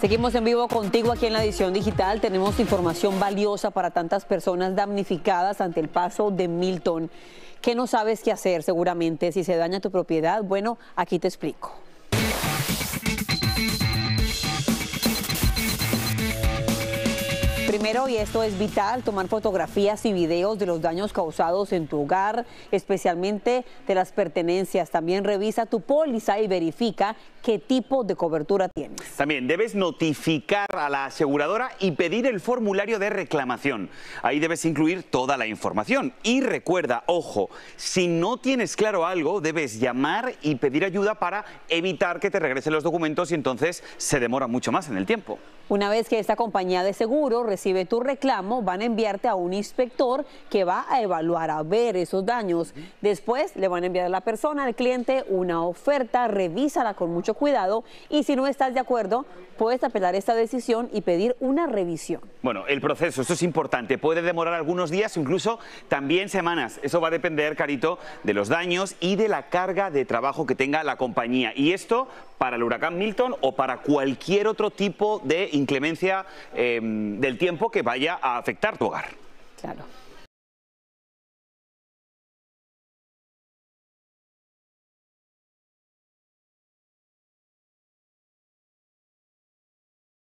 Seguimos en vivo contigo aquí en la edición digital. Tenemos información valiosa para tantas personas damnificadas ante el paso de Milton. ¿Qué no sabes qué hacer seguramente si se daña tu propiedad? Bueno, aquí te explico. Primero, y esto es vital, tomar fotografías y videos de los daños causados en tu hogar, especialmente de las pertenencias. También revisa tu póliza y verifica qué tipo de cobertura tienes. También debes notificar a la aseguradora y pedir el formulario de reclamación. Ahí debes incluir toda la información. Y recuerda, ojo, si no tienes claro algo, debes llamar y pedir ayuda para evitar que te regresen los documentos y entonces se demora mucho más en el tiempo. Una vez que esta compañía de seguro recibe tu reclamo, van a enviarte a un inspector que va a evaluar, a ver esos daños. Después le van a enviar a la persona, al cliente, una oferta, revísala con mucho cuidado y si no estás de acuerdo, puedes apelar esta decisión y pedir una revisión. Bueno, el proceso, esto es importante, puede demorar algunos días, incluso también semanas. Eso va a depender, Carito, de los daños y de la carga de trabajo que tenga la compañía. Y esto para el huracán Milton o para cualquier otro tipo de inclemencia del tiempo que vaya a afectar tu hogar. Claro.